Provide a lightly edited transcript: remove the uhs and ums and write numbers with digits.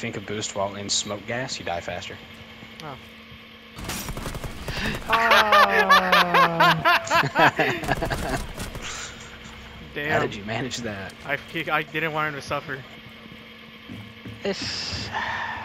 think a boost while in smoke gas, you die faster. Oh. Damn. How did you manage that? I didn't want him to suffer. This